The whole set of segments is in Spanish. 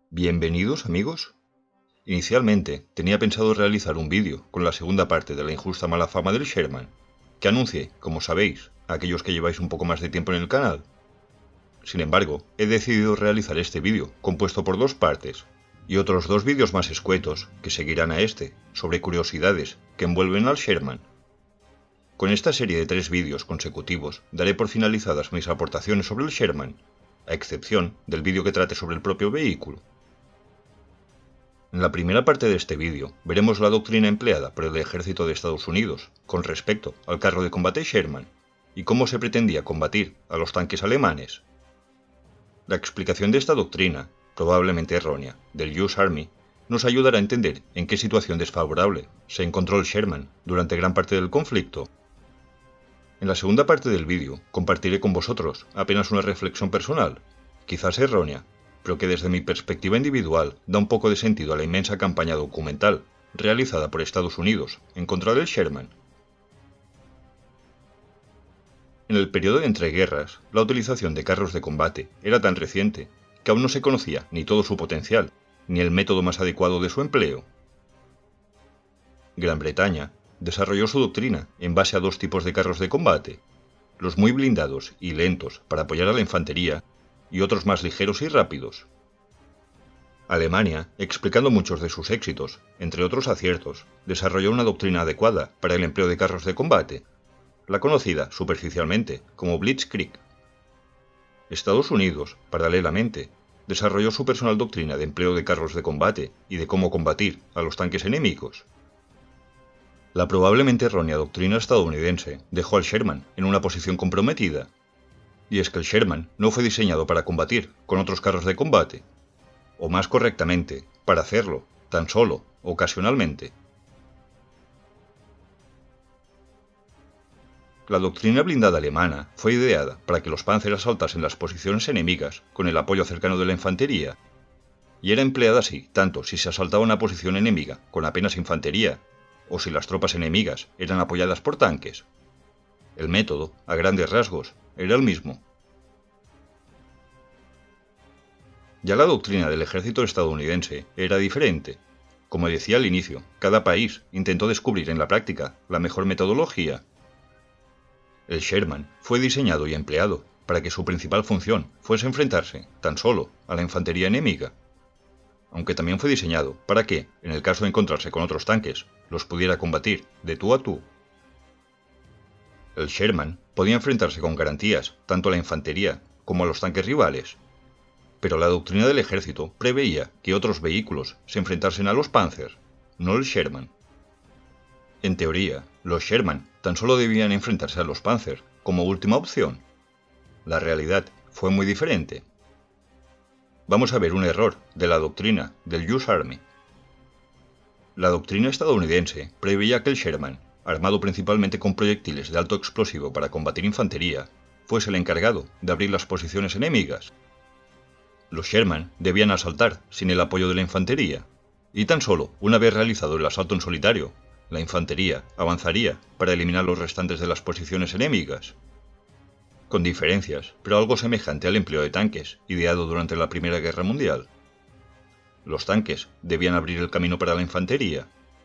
Bienvenidos amigos. Inicialmente tenía pensado realizar un vídeo con la segunda parte de la injusta mala fama del Sherman, que anuncie, como sabéis, a aquellos que lleváis un poco más de tiempo en el canal. Sin embargo, he decidido realizar este vídeo compuesto por dos partes, y otros dos vídeos más escuetos que seguirán a este, sobre curiosidades que envuelven al Sherman. Con esta serie de 3 vídeos consecutivos daré por finalizadas mis aportaciones sobre el Sherman, a excepción del vídeo que trate sobre el propio vehículo. En la primera parte de este vídeo veremos la doctrina empleada por el ejército de Estados Unidos con respecto al carro de combate Sherman y cómo se pretendía combatir a los tanques alemanes. La explicación de esta doctrina, probablemente errónea, del US Army, nos ayudará a entender en qué situación desfavorable se encontró el Sherman durante gran parte del conflicto. En la segunda parte del vídeo compartiré con vosotros apenas una reflexión personal, quizás errónea, pero que desde mi perspectiva individual da un poco de sentido a la inmensa campaña documental realizada por Estados Unidos en contra del Sherman. En el periodo de entreguerras, la utilización de carros de combate era tan reciente que aún no se conocía ni todo su potencial, ni el método más adecuado de su empleo. Gran Bretaña desarrolló su doctrina en base a dos tipos de carros de combate, los muy blindados y lentos para apoyar a la infantería, y otros más ligeros y rápidos. Alemania, explicando muchos de sus éxitos, entre otros aciertos, desarrolló una doctrina adecuada para el empleo de carros de combate, la conocida superficialmente como Blitzkrieg. Estados Unidos, paralelamente, desarrolló su personal doctrina de empleo de carros de combate y de cómo combatir a los tanques enemigos. La probablemente errónea doctrina estadounidense dejó al Sherman en una posición comprometida, y es que el Sherman no fue diseñado para combatir con otros carros de combate, o más correctamente, para hacerlo, tan solo, ocasionalmente. La doctrina blindada alemana fue ideada para que los Panzer asaltasen las posiciones enemigas con el apoyo cercano de la infantería, y era empleada así tanto si se asaltaba una posición enemiga con apenas infantería, o si las tropas enemigas eran apoyadas por tanques. El método, a grandes rasgos, era el mismo. Ya la doctrina del ejército estadounidense era diferente. Como decía al inicio, cada país intentó descubrir en la práctica la mejor metodología. El Sherman fue diseñado y empleado para que su principal función fuese enfrentarse, tan solo, a la infantería enemiga, aunque también fue diseñado para que, en el caso de encontrarse con otros tanques, los pudiera combatir de tú a tú. El Sherman podía enfrentarse con garantías tanto a la infantería como a los tanques rivales, pero la doctrina del ejército preveía que otros vehículos se enfrentasen a los Panzer, no el Sherman. En teoría, los Sherman tan solo debían enfrentarse a los Panzer como última opción. La realidad fue muy diferente. Vamos a ver un error de la doctrina del US Army. La doctrina estadounidense preveía que el Sherman, armado principalmente con proyectiles de alto explosivo para combatir infantería, fuese el encargado de abrir las posiciones enemigas. Los Sherman debían asaltar sin el apoyo de la infantería, y tan solo una vez realizado el asalto en solitario, la infantería avanzaría para eliminar los restantes de las posiciones enemigas. Con diferencias, pero algo semejante al empleo de tanques, ideado durante la Primera Guerra Mundial. Los tanques debían abrir el camino para la infantería.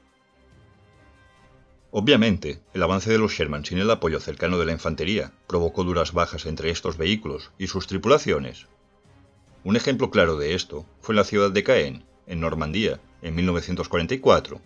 Obviamente, el avance de los Sherman sin el apoyo cercano de la infantería provocó duras bajas entre estos vehículos y sus tripulaciones. Un ejemplo claro de esto fue la ciudad de Caen, en Normandía, en 1944.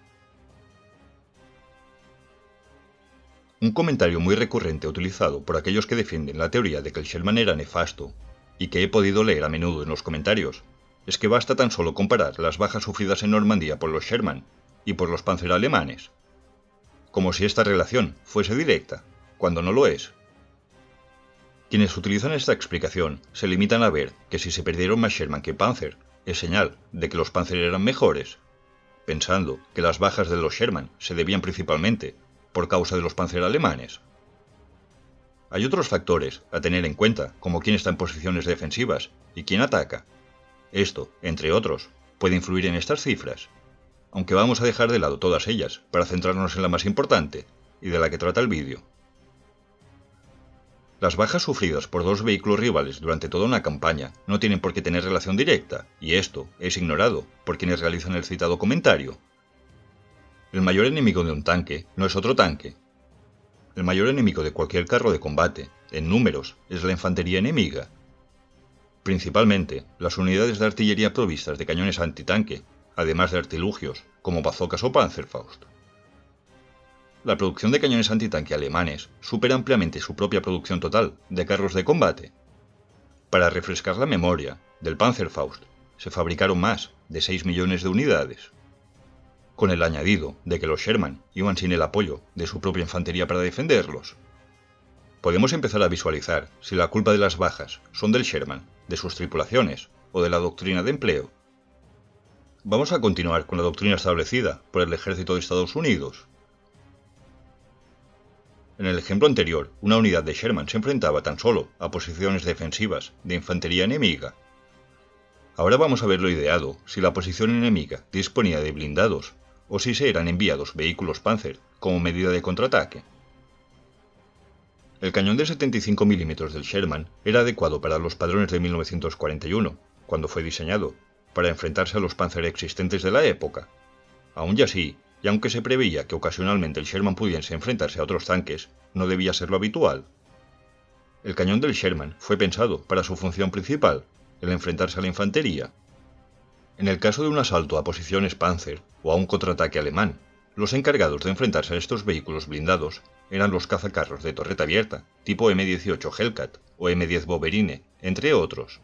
Un comentario muy recurrente utilizado por aquellos que defienden la teoría de que el Sherman era nefasto, y que he podido leer a menudo en los comentarios, es que basta tan solo comparar las bajas sufridas en Normandía por los Sherman y por los Panzer alemanes, como si esta relación fuese directa, cuando no lo es. Quienes utilizan esta explicación se limitan a ver que si se perdieron más Sherman que Panzer, es señal de que los Panzer eran mejores, pensando que las bajas de los Sherman se debían principalmente por causa de los Panzer alemanes. Hay otros factores a tener en cuenta, como quién está en posiciones defensivas y quién ataca. Esto, entre otros, puede influir en estas cifras, aunque vamos a dejar de lado todas ellas para centrarnos en la más importante y de la que trata el vídeo. Las bajas sufridas por dos vehículos rivales durante toda una campaña no tienen por qué tener relación directa, y esto es ignorado por quienes realizan el citado comentario. El mayor enemigo de un tanque no es otro tanque. El mayor enemigo de cualquier carro de combate, en números, es la infantería enemiga. Principalmente, las unidades de artillería provistas de cañones antitanque, además de artilugios, como bazocas o Panzerfaust. La producción de cañones antitanque alemanes supera ampliamente su propia producción total de carros de combate. Para refrescar la memoria, del Panzerfaust se fabricaron más de 6 millones de unidades, con el añadido de que los Sherman iban sin el apoyo de su propia infantería para defenderlos. Podemos empezar a visualizar si la culpa de las bajas son del Sherman, de sus tripulaciones o de la doctrina de empleo. Vamos a continuar con la doctrina establecida por el ejército de Estados Unidos. En el ejemplo anterior, una unidad de Sherman se enfrentaba tan solo a posiciones defensivas de infantería enemiga. Ahora vamos a ver lo ideado si la posición enemiga disponía de blindados o si se eran enviados vehículos Panzer como medida de contraataque. El cañón de 75 mm del Sherman era adecuado para los padrones de 1941, cuando fue diseñado, para enfrentarse a los Panzer existentes de la época. Aún y así, y aunque se preveía que ocasionalmente el Sherman pudiese enfrentarse a otros tanques, no debía ser lo habitual. El cañón del Sherman fue pensado para su función principal, el enfrentarse a la infantería. En el caso de un asalto a posiciones Panzer o a un contraataque alemán, los encargados de enfrentarse a estos vehículos blindados eran los cazacarros de torreta abierta, tipo M18 Hellcat o M10 Wolverine, entre otros.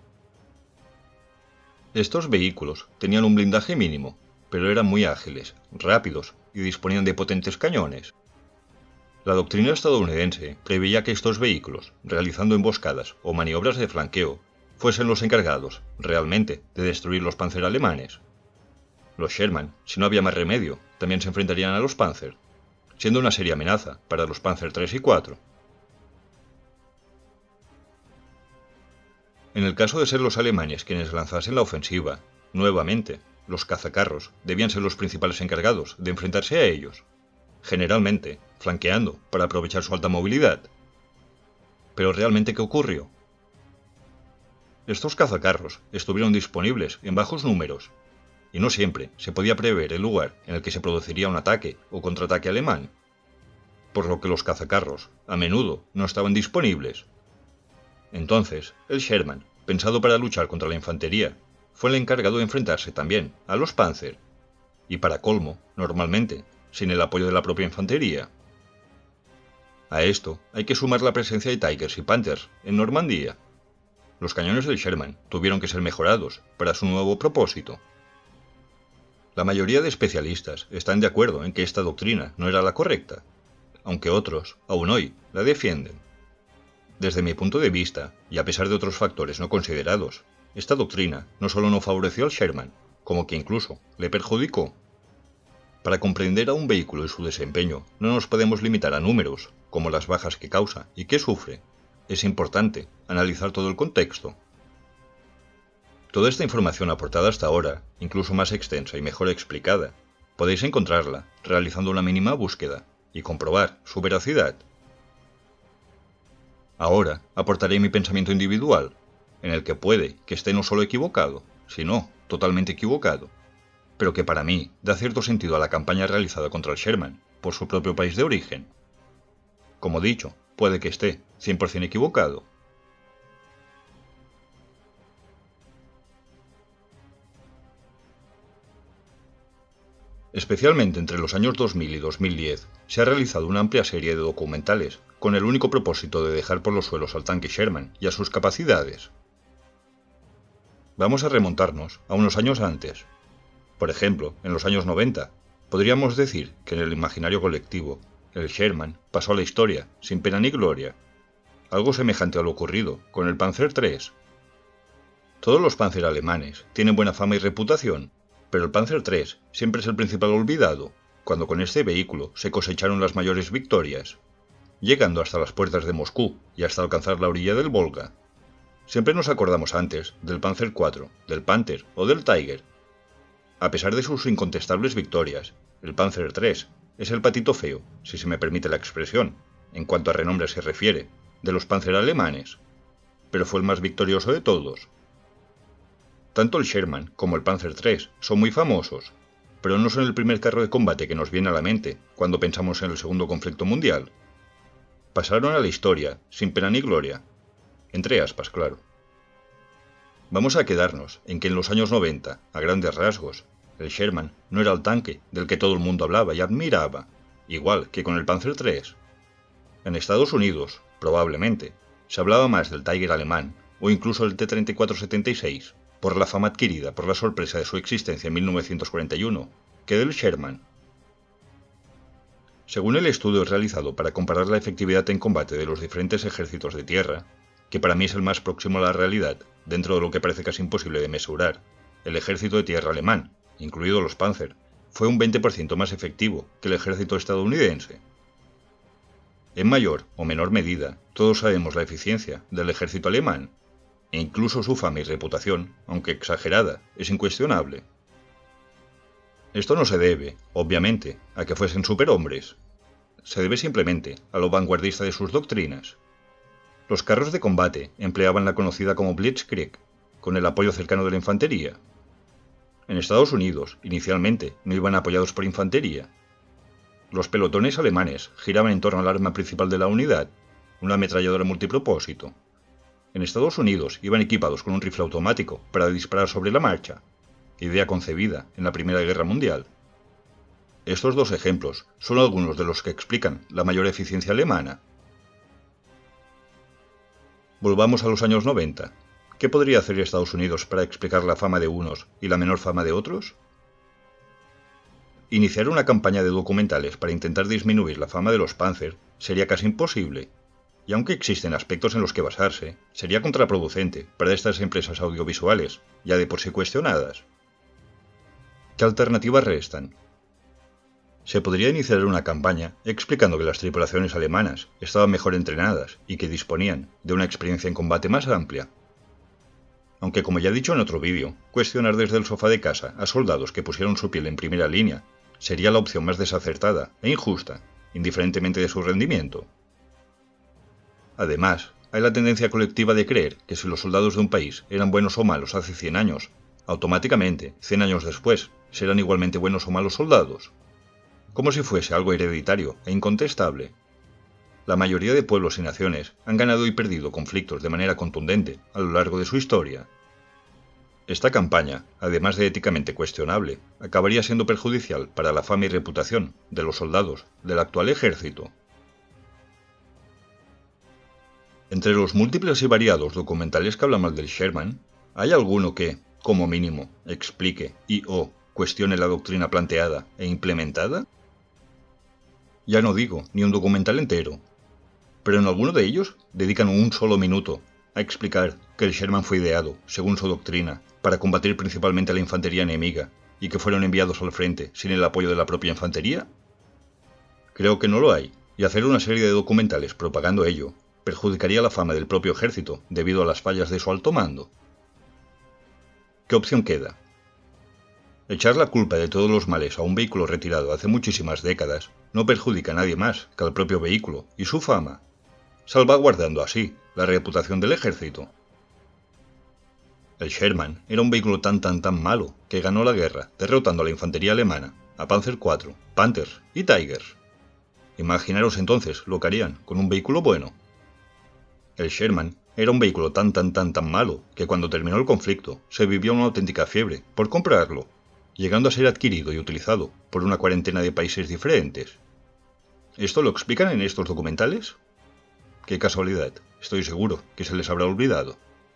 Estos vehículos tenían un blindaje mínimo, pero eran muy ágiles, rápidos y disponían de potentes cañones. La doctrina estadounidense preveía que estos vehículos, realizando emboscadas o maniobras de flanqueo, fuesen los encargados, realmente, de destruir los Panzer alemanes. Los Sherman, si no había más remedio, también se enfrentarían a los Panzer, siendo una seria amenaza para los Panzer III y IV. En el caso de ser los alemanes quienes lanzasen la ofensiva, nuevamente, los cazacarros debían ser los principales encargados de enfrentarse a ellos, generalmente flanqueando para aprovechar su alta movilidad. Pero ¿realmente qué ocurrió? Estos cazacarros estuvieron disponibles en bajos números, y no siempre se podía prever el lugar en el que se produciría un ataque o contraataque alemán, por lo que los cazacarros a menudo no estaban disponibles. Entonces, el Sherman, pensado para luchar contra la infantería, fue el encargado de enfrentarse también a los Panzer, y para colmo, normalmente, sin el apoyo de la propia infantería. A esto hay que sumar la presencia de Tigers y Panthers en Normandía. Los cañones del Sherman tuvieron que ser mejorados para su nuevo propósito. La mayoría de especialistas están de acuerdo en que esta doctrina no era la correcta, aunque otros, aún hoy, la defienden. Desde mi punto de vista, y a pesar de otros factores no considerados, esta doctrina no solo no favoreció al Sherman, como que incluso le perjudicó. Para comprender a un vehículo y su desempeño, no nos podemos limitar a números, como las bajas que causa y que sufre. Es importante analizar todo el contexto. Toda esta información aportada hasta ahora, incluso más extensa y mejor explicada, podéis encontrarla realizando una mínima búsqueda y comprobar su veracidad. Ahora aportaré mi pensamiento individual, en el que puede que esté no solo equivocado, sino totalmente equivocado, pero que para mí da cierto sentido a la campaña realizada contra el Sherman por su propio país de origen. Como dicho, puede que esté 100% equivocado. Especialmente entre los años 2000 y 2010, se ha realizado una amplia serie de documentales con el único propósito de dejar por los suelos al tanque Sherman y a sus capacidades. Vamos a remontarnos a unos años antes. Por ejemplo, en los años 90, podríamos decir que en el imaginario colectivo, el Sherman pasó a la historia sin pena ni gloria. Algo semejante a lo ocurrido con el Panzer III. Todos los Panzer alemanes tienen buena fama y reputación, pero el Panzer III siempre es el principal olvidado, cuando con este vehículo se cosecharon las mayores victorias, llegando hasta las puertas de Moscú y hasta alcanzar la orilla del Volga. Siempre nos acordamos antes del Panzer IV, del Panther o del Tiger. A pesar de sus incontestables victorias, el Panzer III es el patito feo, si se me permite la expresión, en cuanto a renombre se refiere, de los Panzer alemanes, pero fue el más victorioso de todos. Tanto el Sherman como el Panzer III son muy famosos, pero no son el primer carro de combate que nos viene a la mente cuando pensamos en el Segundo Conflicto Mundial. Pasaron a la historia, sin pena ni gloria. Entre aspas, claro. Vamos a quedarnos en que en los años 90, a grandes rasgos, el Sherman no era el tanque del que todo el mundo hablaba y admiraba, igual que con el Panzer III. En Estados Unidos, probablemente, se hablaba más del Tiger alemán o incluso del T-34-76, por la fama adquirida por la sorpresa de su existencia en 1941, que del Sherman. Según el estudio realizado para comparar la efectividad en combate de los diferentes ejércitos de tierra, que para mí es el más próximo a la realidad, dentro de lo que parece casi imposible de mesurar, el ejército de tierra alemán, incluidos los Panzer, fue un 20% más efectivo que el ejército estadounidense. En mayor o menor medida, todos sabemos la eficiencia del ejército alemán, e incluso su fama y reputación, aunque exagerada, es incuestionable. Esto no se debe, obviamente, a que fuesen superhombres. Se debe simplemente a lo vanguardista de sus doctrinas. Los carros de combate empleaban la conocida como Blitzkrieg, con el apoyo cercano de la infantería. En Estados Unidos, inicialmente, no iban apoyados por infantería. Los pelotones alemanes giraban en torno al arma principal de la unidad, una ametralladora multipropósito. En Estados Unidos iban equipados con un rifle automático para disparar sobre la marcha, idea concebida en la Primera Guerra Mundial. Estos dos ejemplos son algunos de los que explican la mayor eficiencia alemana. Volvamos a los años 90. ¿Qué podría hacer Estados Unidos para explicar la fama de unos y la menor fama de otros? Iniciar una campaña de documentales para intentar disminuir la fama de los Panzer sería casi imposible, y aunque existen aspectos en los que basarse, sería contraproducente para estas empresas audiovisuales, ya de por sí cuestionadas. ¿Qué alternativas restan? Se podría iniciar una campaña explicando que las tripulaciones alemanas estaban mejor entrenadas y que disponían de una experiencia en combate más amplia. Aunque, como ya he dicho en otro vídeo, cuestionar desde el sofá de casa a soldados que pusieron su piel en primera línea sería la opción más desacertada e injusta, indiferentemente de su rendimiento. Además, hay la tendencia colectiva de creer que si los soldados de un país eran buenos o malos hace 100 años, automáticamente, 100 años después, serán igualmente buenos o malos soldados. Como si fuese algo hereditario e incontestable. La mayoría de pueblos y naciones han ganado y perdido conflictos de manera contundente a lo largo de su historia. Esta campaña, además de éticamente cuestionable, acabaría siendo perjudicial para la fama y reputación de los soldados del actual ejército. Entre los múltiples y variados documentales que hablan mal del Sherman, ¿hay alguno que, como mínimo, explique y/o cuestione la doctrina planteada e implementada? Ya no digo ni un documental entero, pero en alguno de ellos dedican un solo minuto a explicar que el Sherman fue ideado, según su doctrina, para combatir principalmente a la infantería enemiga y que fueron enviados al frente sin el apoyo de la propia infantería. Creo que no lo hay, y hacer una serie de documentales propagando ello perjudicaría la fama del propio ejército debido a las fallas de su alto mando. ¿Qué opción queda? Echar la culpa de todos los males a un vehículo retirado hace muchísimas décadas no perjudica a nadie más que al propio vehículo y su fama, salvaguardando así la reputación del ejército. El Sherman era un vehículo tan malo que ganó la guerra derrotando a la infantería alemana, a Panzer IV, Panthers y Tigers. Imaginaros entonces lo que harían con un vehículo bueno. El Sherman era un vehículo tan malo que cuando terminó el conflicto se vivió una auténtica fiebre por comprarlo, llegando a ser adquirido y utilizado por una cuarentena de países diferentes. ¿Esto lo explican en estos documentales? Qué casualidad, estoy seguro que se les habrá olvidado.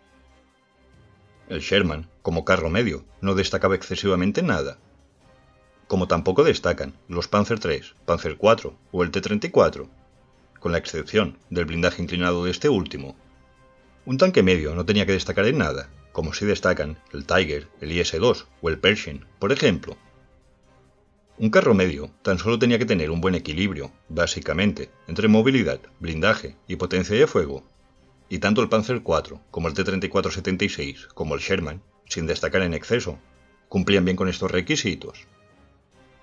El Sherman, como carro medio, no destacaba excesivamente en nada. Como tampoco destacan los Panzer III, Panzer IV o el T-34, con la excepción del blindaje inclinado de este último. Un tanque medio no tenía que destacar en nada, como sí destacan el Tiger, el IS-2 o el Pershing, por ejemplo. Un carro medio tan solo tenía que tener un buen equilibrio, básicamente, entre movilidad, blindaje y potencia de fuego, y tanto el Panzer IV como el T-34-76 como el Sherman, sin destacar en exceso, cumplían bien con estos requisitos.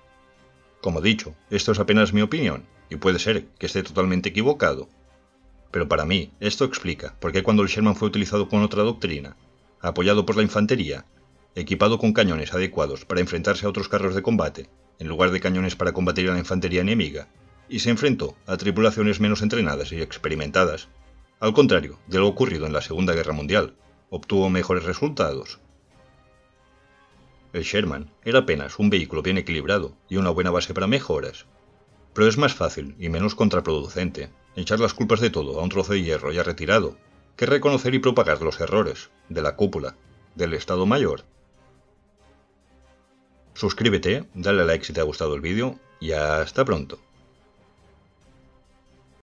Como dicho, esto es apenas mi opinión, y puede ser que esté totalmente equivocado, Pero para mí, esto explica por qué cuando el Sherman fue utilizado con otra doctrina, apoyado por la infantería, equipado con cañones adecuados para enfrentarse a otros carros de combate, en lugar de cañones para combatir a la infantería enemiga, y se enfrentó a tripulaciones menos entrenadas y experimentadas, al contrario de lo ocurrido en la Segunda Guerra Mundial, obtuvo mejores resultados. El Sherman era apenas un vehículo bien equilibrado y una buena base para mejoras, pero es más fácil y menos contraproducente echar las culpas de todo a un trozo de hierro ya retirado que reconocer y propagar los errores de la cúpula, del Estado Mayor. Suscríbete, dale a like si te ha gustado el vídeo y hasta pronto.